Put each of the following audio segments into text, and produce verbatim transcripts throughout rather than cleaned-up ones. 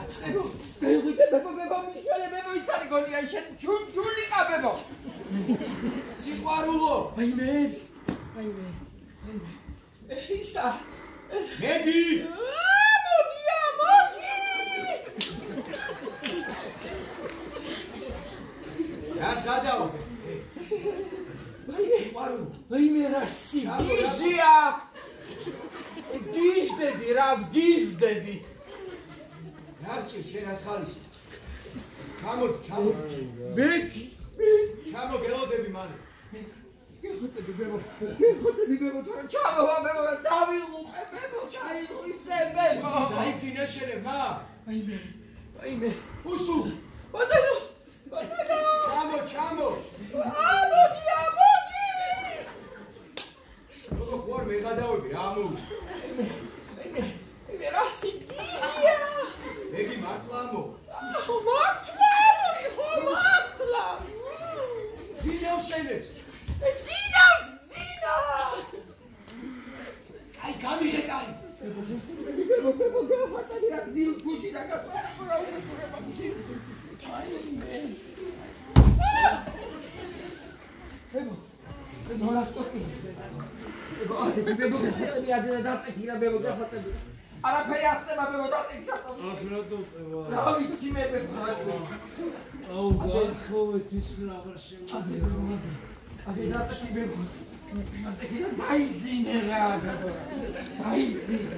გაიღვიძე ბებო ბებო მიშველე ბებო იცარი გონია შენ ჯულიკა ბებო სიყვარულო აიმე აიმე ისა მეგი მოგია მოგი რას გადავა სიყვარულო აიმე რა სიგიჟია გიჟდები რა გიჟდები რაგჭირ შენ ახალისო ჩამო ჩამო მეგი ჩამო გელოდები მალე გეხოთები ბებო გეხოთები ბებო თან ჩამო ბებო დავიღუყე ბებო ჩაიღვიძე ბებო დაიცინე შენე მა აიმე აიმე უსუ ბატონო ბატონო ჩამო ჩამო ამოგი ამოგი როგორ ხوار მეგადავები რა ამოვი აიმე აიმე რა სიგიჟია მეგი მართლა ამო მართლა ხო მართლა ძინავ შენებს ძინავ ძინა აი გამიღე კარი ბებო ბებო გახატარი რა ძილ გუში და გაფრა უშურება გიშის აიმე ბებო ბებო რასკოტი ბებო აი ბებო გახატარი ადენა დაწექი რა ბებო გახატარი არაფერი ახდება ბებო დაწექი საერთოდ აფრა დოწევა რა ვიცი მე ბებო აუ გარხოვეთ ის რაღაც შემოდება აი დაწექი ბებო დაწექი და დაიძინე რა ბებო დაიძინე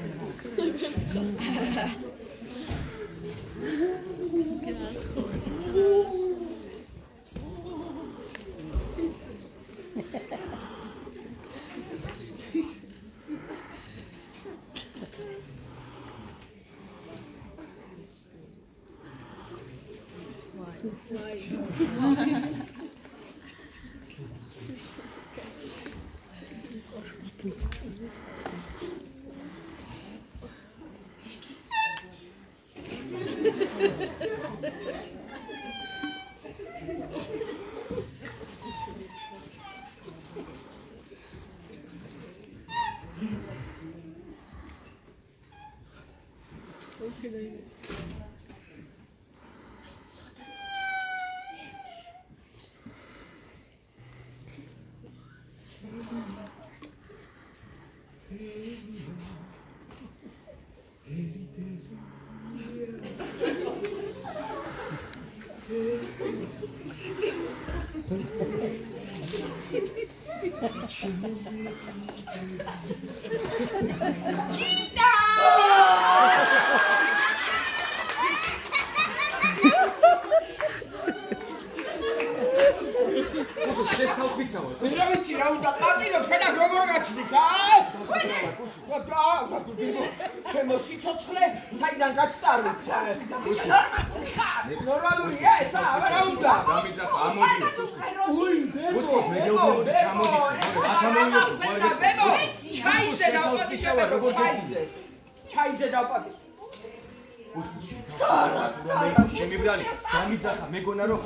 გამიძახა მეგონა რომ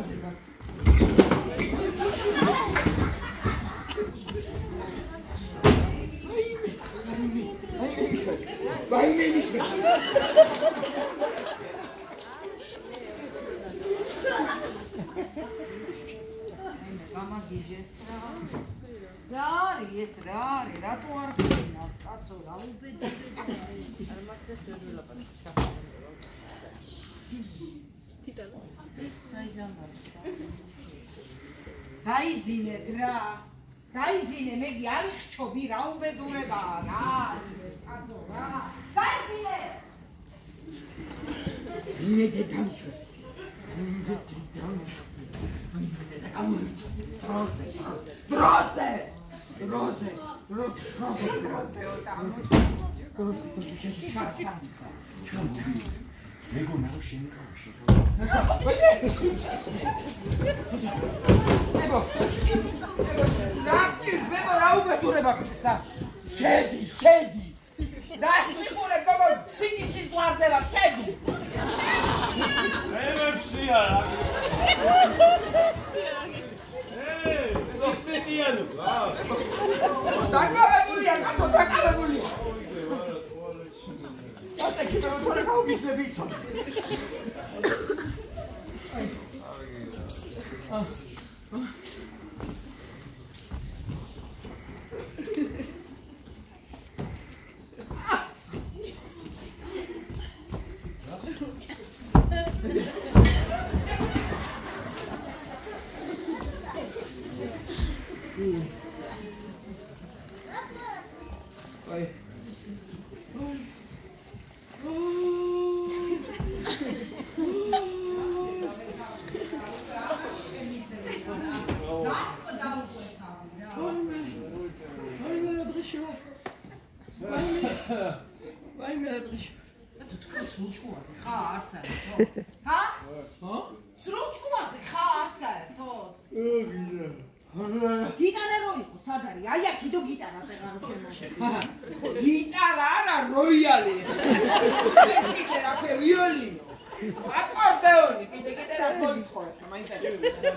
ვაიმე მიშა გამაგიჟეს რა რა არის ეს რა არის რატო არ გინავ კაცო რა უბედები არ მაგდეს ვერ ვილაპარაკ თიტანო საიდან არის დაიძინეთ რა დაიძინე მეგი არ იხჩობი რა უბედურებაა რა ეს კაცო რა დაიძინე იმედე დამშვე იმედე დამშვე დროზე დროზე დროზე დროზე დროზე დროზე დროზე მეგონა რომ შემიკავა ბებო რაფტი ბებო რა უბედურება გქცა შედი შედი დასვიყურე გოგო სიგიჩის ვარდება შედი მემებში არა ეე სოსპეტიანო დაკავებულია კაცო დაკავებულია დაწექი მე თორე გავგიზნები იცო. გიტარა რო იყო, სად არის? აი აქიდო გიტარაზე გარო შემოშე. გიტარა არა, როიალი. ეს კიდე რა ქვია, ვიოლინო. აკორდეონი, კიდე კიდე რა მოიწხოვე, მაინც არ.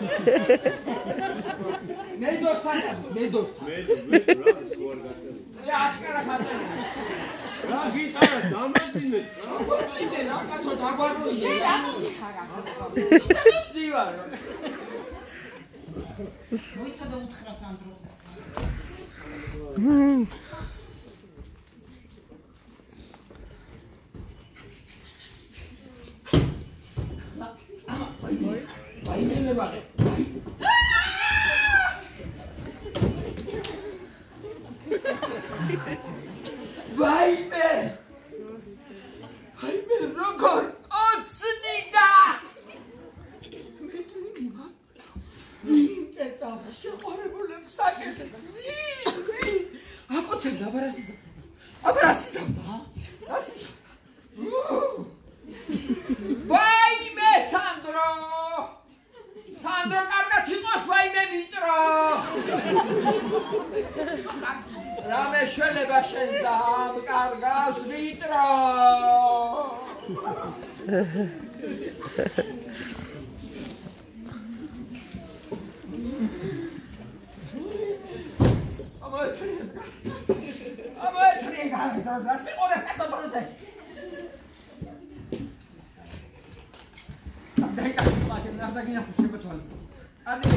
მედოსთან, მედოსთან. მე ეს რა ის ვარ გაწევი. რა აშკარა ხაწევი. რა გიტარა დამაძინე. კიდე რა კაცო დაგვარდო. შენ რატომ იხარა? ზივარ. მოიცოდა უთხრას ამ დროზე. ვაიმე ბაღე. ვაიმე. ვაიმე როგორ ოცნიდა. მე თვითონ ვინტერტა შეყარებულებს საკეთებს. აკოცებდა აბარასი. აბარასი დავდა. რასი? ვაიმე სანდრო. სანდრო კარგად იყოს ვაიმე მიტრო. რამე შველება შენ დამკარგავს მიტრო. ამოეთრიე გარე დროზე, ასე ყურებ კაცო დროზე. დაიკარგე მაგერ რა დაგინახო შებეთვალი. ადი.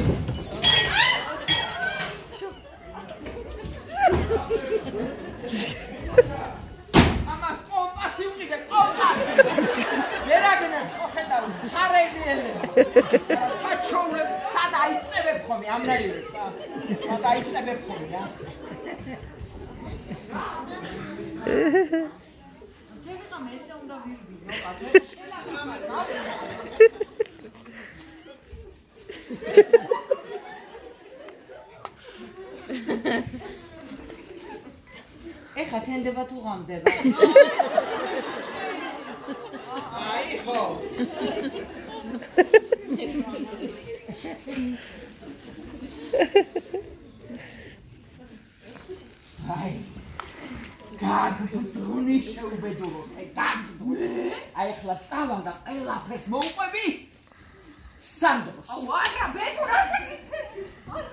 ამას კომპასი უყიდე, კომპასი. ვერაგენა წოხედავ, ხარებიელება. საჩოვლებ, სად აიწებებ ხოლმე ამნაირებს. სად აიწებებ ხოლმე რა. შევიყამ ესე უნდა ვირბი, რა ეხა თენდება თუ ღამდება. აი ხო. აი გაგბრუნი შეუბედურო, გაგბრუნი. აი ახლა წავალ და ყველაფერს მოუყვები სანდროს. აუ არა, ბეკუ რა საკითხები?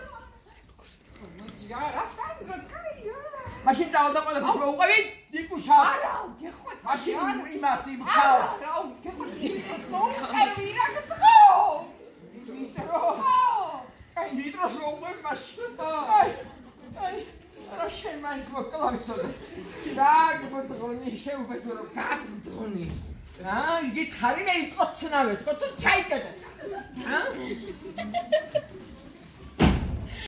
რა რა სანდროს კაია. მაშინ წავალ და ყველაფერს მოუყვები ნიკუშას. არა, გეხოთ. მაშინ იმას იმ თავს. არა, გეხოთ ნიკუშას მოუყვები რა გწო. ნიტრო. აი ნიტროს მოუყვები მაშინ. აი აი რა შენ მაინც მოკლავიცოდე. გაგბრუნი შეუბედურო, გაგბრუნი. აა იგი ხარი მე იკოცნავე, თქო თუ ჩაიკეტე. აა